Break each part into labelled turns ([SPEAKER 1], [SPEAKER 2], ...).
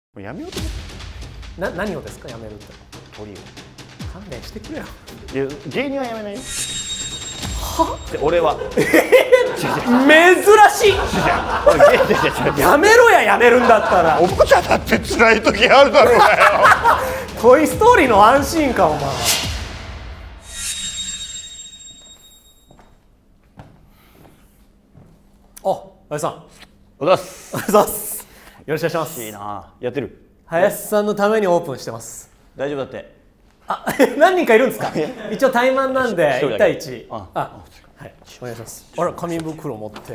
[SPEAKER 1] もうやめようと思って。
[SPEAKER 2] 何をですか、やめるって。
[SPEAKER 1] 鳥を。
[SPEAKER 2] 勘弁してくれよ。
[SPEAKER 1] いや、芸人はやめないよ。は？俺は。
[SPEAKER 2] 珍しい。やめろや、やめるんだったら。
[SPEAKER 1] おもちゃだって辛い時あるだろうがよ。
[SPEAKER 2] トイ・ストーリーの安心感、お前。林さん。
[SPEAKER 1] おはようございます。
[SPEAKER 2] おはようございます。よろしくお願いします。
[SPEAKER 1] いいな。やってる。
[SPEAKER 2] 林さんのためにオープンしてます。
[SPEAKER 1] 大丈夫だって。
[SPEAKER 2] あ、何人かいるんですか。一応対マンなんで1対1。
[SPEAKER 1] あ、
[SPEAKER 2] はい、お願いします。あら、紙袋持って。はい、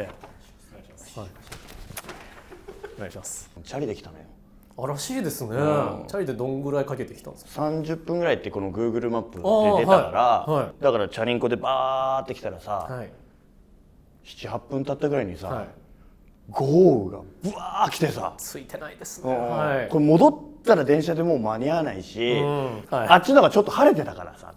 [SPEAKER 2] お願いします。
[SPEAKER 1] チャリで来たのよ。
[SPEAKER 2] あ、らしいですね。チャリでどんぐらいかけてきたんですか。
[SPEAKER 1] 30分ぐらいってこの Google マップで出たから、だからチャリンコでバーって来たらさ、7、8分経ったぐらいにさ、豪雨がブワー来てさ、
[SPEAKER 2] ついてないですね。
[SPEAKER 1] これ戻ったら電車でもう間に合わないし、あっちのがちょっと晴れてたからさ、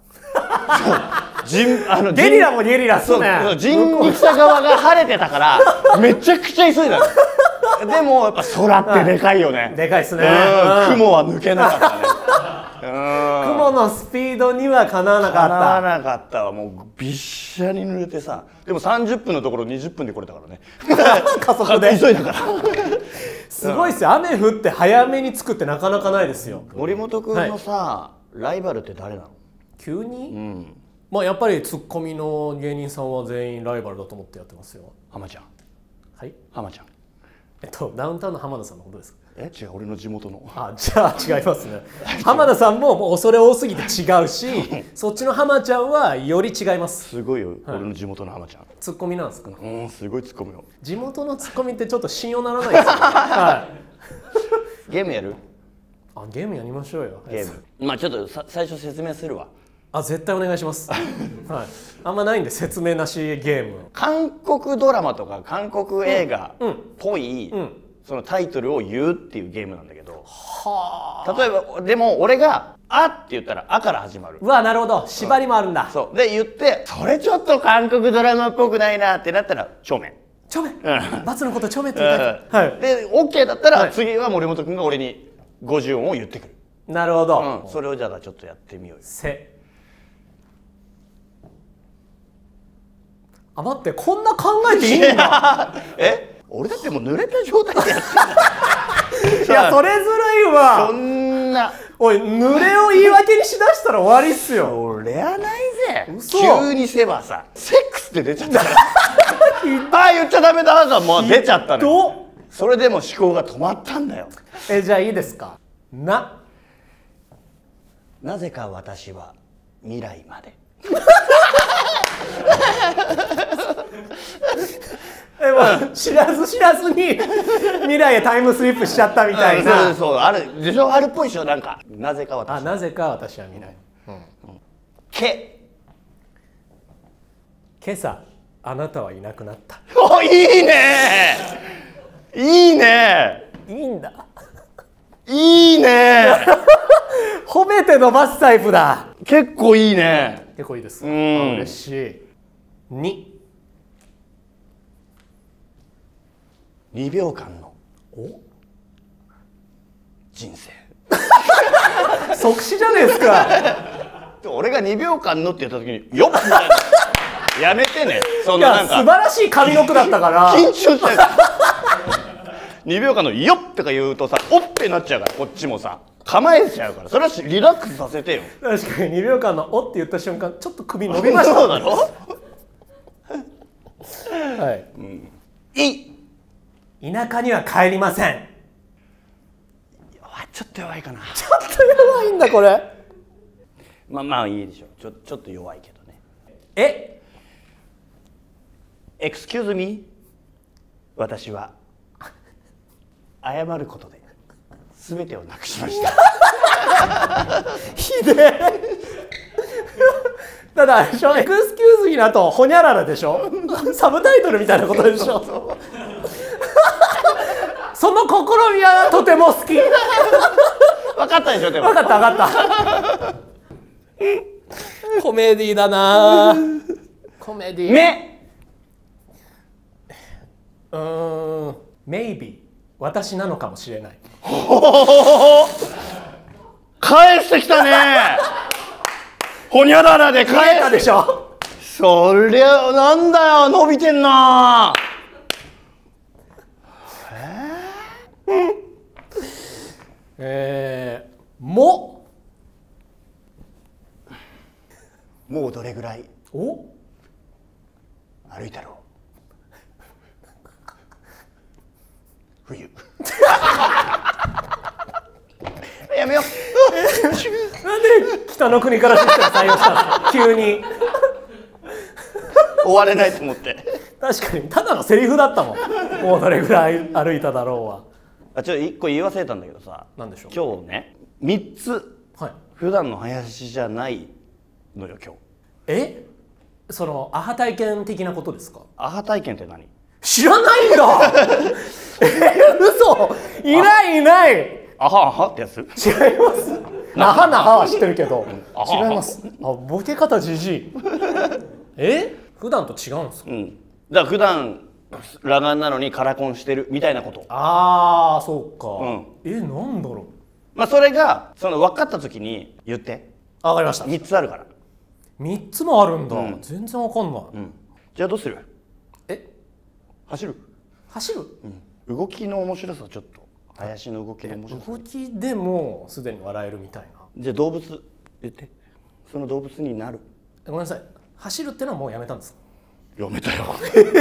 [SPEAKER 2] ゲリラもゲリラっすね。
[SPEAKER 1] 人力車側が晴れてたからめちゃくちゃ急いだの。でもやっぱ空ってでかいよね。
[SPEAKER 2] でかいっすね。
[SPEAKER 1] 雲は抜けなかったね。
[SPEAKER 2] 雲のスピードにはかなわなかった。
[SPEAKER 1] かなわなかったわ。もうびっしゃに濡れてさ、でも30分のところ20分で来れたからね。
[SPEAKER 2] 加速で
[SPEAKER 1] 急いだから。
[SPEAKER 2] すごいっすよ。雨降って早めに着くってなかなかないですよ。
[SPEAKER 1] 森本君のさ、ライバルって誰なの？
[SPEAKER 2] 急に？まあやっぱりツッコミの芸人さんは全員ライバルだと思ってやってますよ。
[SPEAKER 1] 浜ちゃん。
[SPEAKER 2] はい。
[SPEAKER 1] 浜ちゃん。
[SPEAKER 2] ダウンタウンの浜田さんのことですか。
[SPEAKER 1] 違う、俺の地元の。
[SPEAKER 2] あ、じゃあ違いますね。浜田さんももう恐れ多すぎて違うし、そっちの浜ちゃんはより違います。
[SPEAKER 1] すごいよ、俺の地元の浜ちゃん。
[SPEAKER 2] ツッコミなんですか。
[SPEAKER 1] すごいツッコミよ。
[SPEAKER 2] 地元のツッコミってちょっと信用ならないですよ。はい。
[SPEAKER 1] ゲームやる？
[SPEAKER 2] あ、ゲームやりましょうよ。
[SPEAKER 1] ゲーム。まあちょっと最初説明するわ。
[SPEAKER 2] あ、絶対お願いします。はい。あんまないんで説明なしゲーム。
[SPEAKER 1] 韓国ドラマとか韓国映画っぽいそのタイトルを言うっていうゲームなんだけど。例えばでも俺が「あ」って言ったら「あ」から始まる。
[SPEAKER 2] うわ、なるほど。縛りもあるんだ。
[SPEAKER 1] そうで言ってそれちょっと韓国ドラマっぽくないなってなったら「正面」。
[SPEAKER 2] 正面。罰のこと正面って言ったら。
[SPEAKER 1] で OK だったら次は森本君が俺に50音を言ってくる。
[SPEAKER 2] なるほど。
[SPEAKER 1] それをじゃあちょっとやってみようよ。
[SPEAKER 2] あ、待って、こんな考えていいんだ。
[SPEAKER 1] 俺だってもう濡れた状態でやってる。
[SPEAKER 2] いや、それずるいわ。
[SPEAKER 1] そんな。
[SPEAKER 2] おい、濡れを言い訳にしだしたら終わりっすよ。
[SPEAKER 1] そりゃないぜ。
[SPEAKER 2] 嘘。
[SPEAKER 1] 急にせばさ、セックスって出ちゃったから。ああ、言っちゃダメだがもう出ちゃったの。それでも思考が止まったんだよ。
[SPEAKER 2] じゃあいいですか。な
[SPEAKER 1] ぜか私は未来まで。
[SPEAKER 2] 知らず知らずに未来へタイムスリップしちゃったみたいな。
[SPEAKER 1] そうあるでしょ。あるっぽいでしょ。なんかなぜか私は。
[SPEAKER 2] なぜか私は未来。今朝あなたはいなくなった。
[SPEAKER 1] お、いいね。いいね。
[SPEAKER 2] いいんだ。
[SPEAKER 1] いいね。
[SPEAKER 2] 褒めて伸ばすタイプだ。
[SPEAKER 1] 結構いいね。
[SPEAKER 2] 結構いいです。嬉しい。
[SPEAKER 1] 2秒間の人生。
[SPEAKER 2] 即死じゃねえですか。
[SPEAKER 1] 俺が2秒間のって言った時に「よっ!」みたいな。やめてね。そんななんか
[SPEAKER 2] 素晴らしい上の句だったから
[SPEAKER 1] 緊張しちゃう。2秒間の「よっ!」とか言うとさ「おっ!」ってなっちゃうから、こっちもさ構えちゃうから、それはリラックスさせてよ。
[SPEAKER 2] 確かに2秒間の「お」って言った瞬間ちょっと首伸びました。
[SPEAKER 1] そうだろ。
[SPEAKER 2] はい。田舎には帰りません。
[SPEAKER 1] ちょっと弱いかな。
[SPEAKER 2] ちょっと弱いんだこれ。
[SPEAKER 1] まあいいでしょ。ちょっと弱いけどね。Excuse me。私は謝ることで全てをなくしました。
[SPEAKER 2] ひでえ。ただあれでしょ、エクスキューズミーの後ホニャララでしょ。サブタイトルみたいなことでしょ。その試みはとても好き。
[SPEAKER 1] 分かったでしょ。でも
[SPEAKER 2] 分かった分かった。コメディだな。コメディ。
[SPEAKER 1] 目。
[SPEAKER 2] maybe。 私なのかもしれない。
[SPEAKER 1] 返してきたね。ほにゃららで返
[SPEAKER 2] たでしょ。
[SPEAKER 1] そりゃなんだよ、伸びてんな。もうどれぐらい歩いたろう。冬。やめよう。
[SPEAKER 2] なんで北の国からシステム採用したんですか急に。
[SPEAKER 1] 終われないと思って。
[SPEAKER 2] 確かにただのセリフだったもん。もうどれぐらい歩いただろうは。
[SPEAKER 1] ちょっと一個言い忘れたんだけどさ。
[SPEAKER 2] なんでしょう。
[SPEAKER 1] 今日ね、3つ、はい、普段の林じゃないのよ今日。
[SPEAKER 2] そのアハ体験的なことですか？
[SPEAKER 1] アハ体験って何？
[SPEAKER 2] 知らないんだ。嘘。いない。
[SPEAKER 1] アハアハってやつ？違い
[SPEAKER 2] ます。なはなはは知ってるけど、違います。ボケ方じじい。普段と違うんですか？
[SPEAKER 1] だから普段裸眼なのにカラコンしてるみたいなこと。
[SPEAKER 2] ああ、そうか。なんだろ
[SPEAKER 1] う。まあそれがその分かった時に言って。
[SPEAKER 2] わかりました。
[SPEAKER 1] 3つあるから。
[SPEAKER 2] 3つもあるんだ。全然わかんない。
[SPEAKER 1] じゃあどうする？走る？動きの面白さちょっと。林の動きの面白さ。
[SPEAKER 2] 動きでもすでに笑えるみたいな。
[SPEAKER 1] じゃあ動物言って。その動物になる。
[SPEAKER 2] ごめんなさい。走るってのはもうやめたんですか？
[SPEAKER 1] やめたよ。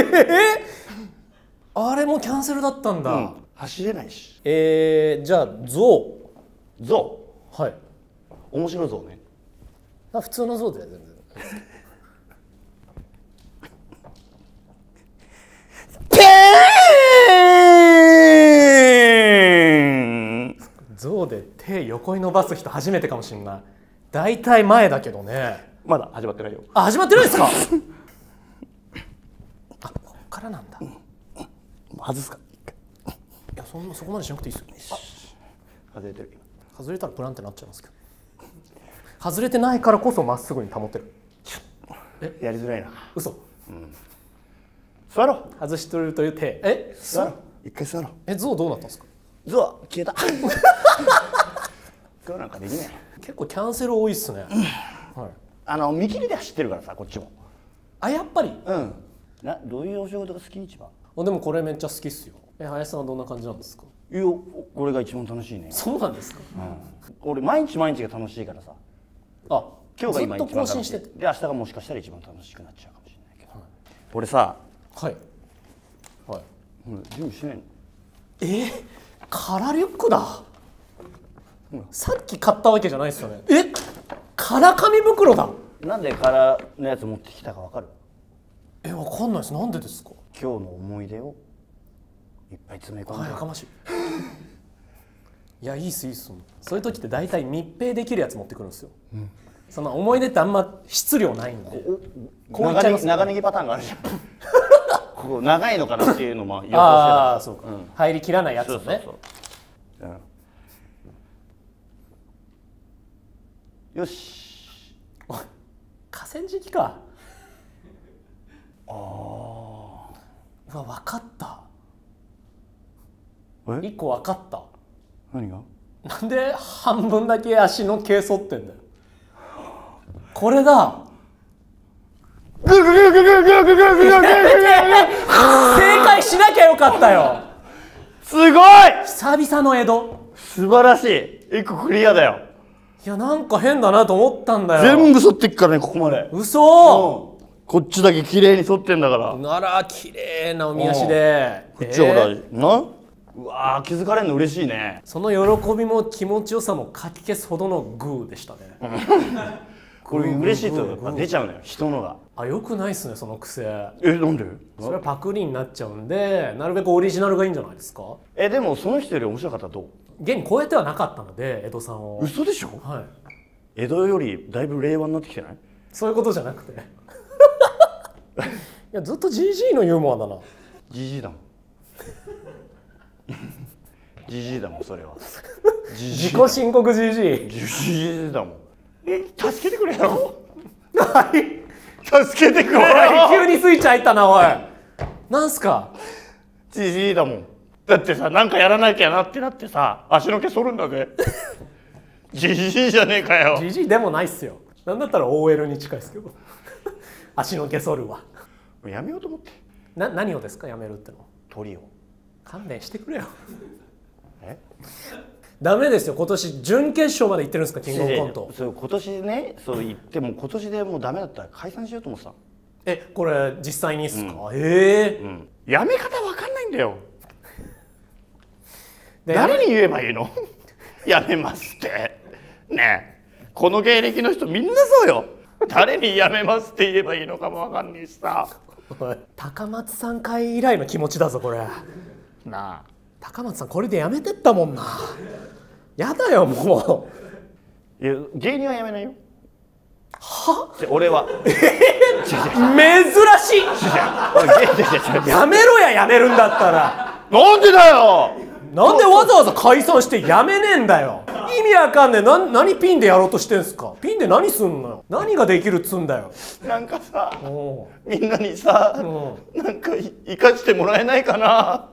[SPEAKER 2] あれもキャンセルだったんだ。
[SPEAKER 1] 走れないし。
[SPEAKER 2] じゃあ象。はい。
[SPEAKER 1] 面白象ね。
[SPEAKER 2] 普通の象で全然。象で手横に伸ばす人初めてかもしれない。だいたい前だけどね。
[SPEAKER 1] まだ始まってないよ。
[SPEAKER 2] 始まってないですか？こっからなんだ。
[SPEAKER 1] 外すか。
[SPEAKER 2] いや、そこまでしなくていいですよ。
[SPEAKER 1] 外れてる。
[SPEAKER 2] 外れたらプランってなっちゃいますけど。外れてないからこそまっすぐに保てる。
[SPEAKER 1] やりづらいな。
[SPEAKER 2] 嘘。
[SPEAKER 1] 座ろう。
[SPEAKER 2] 外しとるという手。
[SPEAKER 1] 座ろう。一回座ろう。
[SPEAKER 2] 象どうなったんですか？
[SPEAKER 1] 象は消えた。今日なんかできない。
[SPEAKER 2] 結構キャンセル多いっすね。
[SPEAKER 1] 見切りで走ってるからさ、こっちも。
[SPEAKER 2] やっぱり。
[SPEAKER 1] どういうお仕事が好き？一番。
[SPEAKER 2] でもこれめっちゃ好きっすよ。林さんはどんな感じなんですか？
[SPEAKER 1] いや、これが一番楽しいね。
[SPEAKER 2] そうなんですか？
[SPEAKER 1] 俺毎日が楽しいからさ。今日が今一番楽しい。で、明日がもしかしたら一番楽しくなっちゃうかもしれないけど。俺さ。準備してないの？
[SPEAKER 2] 空リュックだ。さっき買ったわけじゃないですよね。空紙袋だ。
[SPEAKER 1] なんで空のやつ持ってきたかわかる？
[SPEAKER 2] わかんないです。なんでですか？
[SPEAKER 1] 今日の思い出をいっぱい詰め込んで。
[SPEAKER 2] やかましい。いや、いいっす。そういう時って大体密閉できるやつ持ってくるんですよ。その思い出ってあんま質量ないんで。
[SPEAKER 1] 長ネギパターンがあるじゃん。ここ長いのかなっていうのも予想してた。
[SPEAKER 2] そうか。入りきらないやつね。
[SPEAKER 1] よし。
[SPEAKER 2] 河川敷か。分かった。1個分かった。
[SPEAKER 1] 何が？
[SPEAKER 2] なんで半分だけ足の毛剃ってんだよ。これだ。正解しなきゃよかったよ。
[SPEAKER 1] すごい。
[SPEAKER 2] 久々の江戸。
[SPEAKER 1] 素晴らしい。1個クリアだよ。
[SPEAKER 2] いや、なんか変だなと思ったんだよ。
[SPEAKER 1] 全部剃ってっからね、ここまで。
[SPEAKER 2] 嘘。
[SPEAKER 1] こっちだけ綺麗に剃ってんだから。
[SPEAKER 2] なら綺麗なおみ足で。
[SPEAKER 1] こっちはほらな。うわー、気づかれるの嬉しいね。
[SPEAKER 2] その喜びも気持ちよさもかき消すほどのグーでしたね。
[SPEAKER 1] これ嬉しいとやっぱ出ちゃうのよ、人のが。
[SPEAKER 2] よくないっすね、その癖。
[SPEAKER 1] なんで？
[SPEAKER 2] それはパクリになっちゃうんで、なるべくオリジナルがいいんじゃないですか。
[SPEAKER 1] でもその人より面白かったらどう？現
[SPEAKER 2] に超えてはなかったので、江戸さんを。
[SPEAKER 1] 嘘でしょ？江戸よりだいぶ令和になってきてない？
[SPEAKER 2] そういうことじゃなくて。いや、ずっと GG のユーモアだな。
[SPEAKER 1] GG だもん。GG だもん、それは。
[SPEAKER 2] 自己申告 GG。
[SPEAKER 1] GG だもん。助けてくれよ。
[SPEAKER 2] はい。
[SPEAKER 1] 助けてくれよ。
[SPEAKER 2] 急にスイッチ入ったな、おい。なんすか？
[SPEAKER 1] GG だもん。 だってさ、なんかやらなきゃなってなってさ、足の毛剃るんだぜ。じじいじゃねえかよ。
[SPEAKER 2] じじいでもないっすよ。なんだったら OL に近いですけど。足の毛剃るは。
[SPEAKER 1] やめようと思って。
[SPEAKER 2] 何をですか、やめるっての。
[SPEAKER 1] 鳥を。
[SPEAKER 2] 勘弁してくれよ。
[SPEAKER 1] え？
[SPEAKER 2] ダメですよ。今年準決勝まで行ってるんですか、キングオブコント。
[SPEAKER 1] そう、今年ね、そう言っても今年でもうダメだったら解散しようと思ってた。
[SPEAKER 2] これ実際にですか？
[SPEAKER 1] やめ方わかんないんだよ。誰に言えばいいの？やめますってねえ、この芸歴の人みんなそうよ。誰にやめますって言えばいいのかもわかんないしさ。
[SPEAKER 2] 高松さん会以来の気持ちだぞこれ。
[SPEAKER 1] なあ、
[SPEAKER 2] 高松さんこれでやめてったもんな。やだよも
[SPEAKER 1] う。いや、芸人はやめないよ。は？俺は。
[SPEAKER 2] 珍しい。やめろや、やめるんだったら。
[SPEAKER 1] なんでだよ。
[SPEAKER 2] なんでわざわざ解散してやめねえんだよ。意味わかんねえ。何ピンでやろうとしてんすか。ピンで何すんのよ。何ができるっつんだよ。
[SPEAKER 1] なんかさ、みんなにさ、なんか生かしてもらえないかな。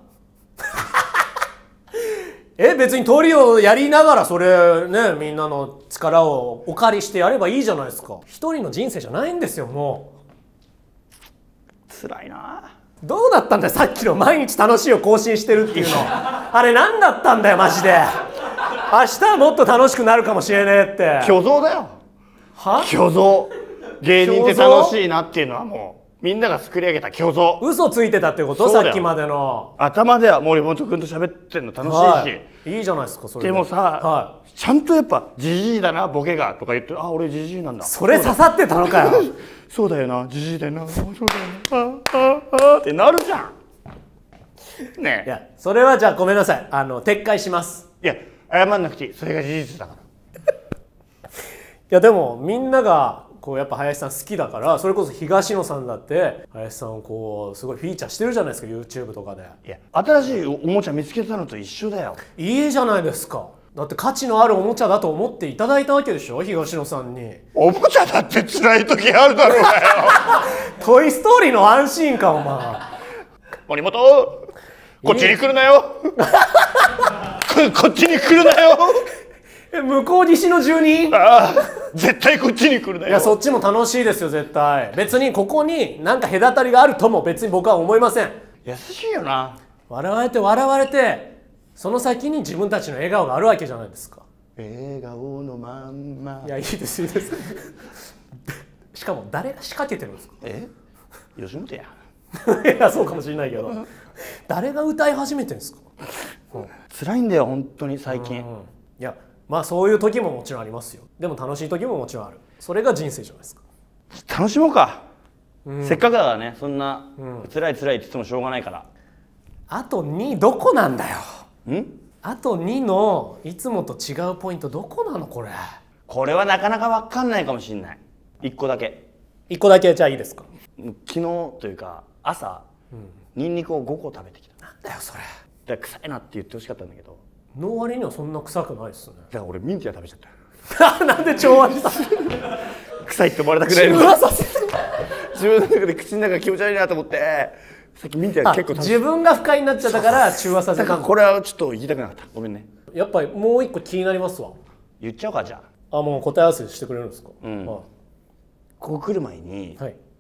[SPEAKER 2] 別にトリオやりながらそれね、みんなの力をお借りしてやればいいじゃないですか。一人の人生じゃないんですよ。も
[SPEAKER 1] う辛いな。
[SPEAKER 2] どうだったんだよ、さっきの毎日楽しいを更新してるっていうの。あれ何だったんだよマジで。明日はもっと楽しくなるかもしれねえって。
[SPEAKER 1] 虚像だよ。は？虚像。芸人って楽しいなっていうのはもうみんなが作り上げた虚像。
[SPEAKER 2] 嘘ついてたってこと？さっきまでの
[SPEAKER 1] 頭では森本君と喋ってんの楽しいし、
[SPEAKER 2] いいじゃないですかそれ
[SPEAKER 1] でもさ、ちゃんとやっぱジジイだなボケがとか言って、あ、俺ジジイなんだ、
[SPEAKER 2] それ刺さってたのかよ。
[SPEAKER 1] そうだよな、ジジイだよな、そうだよな、ってなるじゃんね。
[SPEAKER 2] いや、それはじゃあごめんなさい、撤回します。
[SPEAKER 1] いや、謝んなくていい、それが事実だから。
[SPEAKER 2] いやでもみんながこうやっぱ林さん好きだから、それこそ東野さんだって林さんをこうすごいフィーチャーしてるじゃないですか YouTube とかで。
[SPEAKER 1] いや、新しいおもちゃ見つけたのと一緒だよ。
[SPEAKER 2] いいじゃないですか。だって価値のあるおもちゃだと思っていただいたわけでしょ、東野さんに。
[SPEAKER 1] おもちゃだって辛い時あるだろうがよ。
[SPEAKER 2] トイ・ストーリーの安心感、お前。
[SPEAKER 1] 森本、こっちに来るなよ。こっちに来るなよ。
[SPEAKER 2] 向こう岸の住人？
[SPEAKER 1] ああ、絶対こっちに来るなよ。
[SPEAKER 2] いや、そっちも楽しいですよ絶対。別にここになんか隔たりがあるとも別に僕は思いません。
[SPEAKER 1] 優しいよな。
[SPEAKER 2] 笑われて笑われて、その先に自分たちの笑顔があるわけじゃないですか。
[SPEAKER 1] 笑顔のまんま。
[SPEAKER 2] いや、いいですいいです。しかも誰が仕掛けてるんですか。
[SPEAKER 1] 吉本や。
[SPEAKER 2] いや、そうかもしれないけど、誰が歌い始めてるんですか。
[SPEAKER 1] 辛いんだよ本当に最近。
[SPEAKER 2] いや、まあそういう時ももちろんありますよ。でも楽しい時ももちろんある。それが人生じゃないですか。
[SPEAKER 1] 楽しもうか、せっかくだからね。そんな、辛い辛いって言ってもしょうがないから。
[SPEAKER 2] あと2どこなんだよ。
[SPEAKER 1] ん？
[SPEAKER 2] あと2のいつもと違うポイントどこなのこれ。
[SPEAKER 1] これはなかなか分かんないかもしれない。1個だけ。
[SPEAKER 2] 1個だけじゃあいいですか。
[SPEAKER 1] 昨日というか朝、ニンニクを5個食べてきた。
[SPEAKER 2] なんだよそれ。
[SPEAKER 1] だから臭いなって言ってほしかったんだけど、
[SPEAKER 2] の割にはそんな臭くないですね。
[SPEAKER 1] だから俺ミンティア食べちゃった。
[SPEAKER 2] なんで調和した
[SPEAKER 1] 臭いって思われたくないの。
[SPEAKER 2] 中和させて
[SPEAKER 1] 自分の中で口の中が気持ち悪いなと思って、さっきミンティア結構食べて。
[SPEAKER 2] 自分が不快になっちゃったから中和させた。
[SPEAKER 1] だからこれはちょっと言いたくなかった。ごめんね。
[SPEAKER 2] やっぱりもう一個気になりますわ。
[SPEAKER 1] 言っちゃおうか。じゃあ
[SPEAKER 2] もう答え合わせしてくれるんですか。
[SPEAKER 1] ここ来る前に、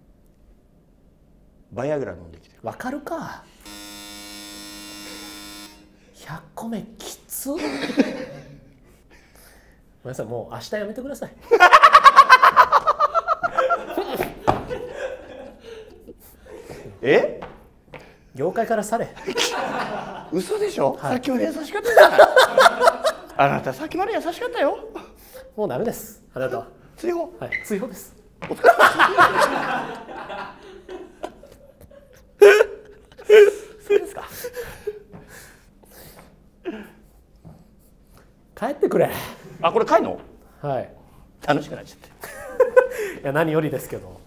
[SPEAKER 1] バイアグラ飲んできてる。
[SPEAKER 2] わかるか。100個目きつ。ごめんなさい、もう明日やめてください。業界から去れ。
[SPEAKER 1] 嘘でしょ、さっきまで優しかったじゃない。あなたさっきまで優しかったよ。
[SPEAKER 2] もうダメです。あなたは
[SPEAKER 1] 追放。
[SPEAKER 2] 追放です。そうですか。帰ってくれ。
[SPEAKER 1] これ帰んの？
[SPEAKER 2] はい。
[SPEAKER 1] 楽しくなっちゃって。
[SPEAKER 2] いや、何よりですけど。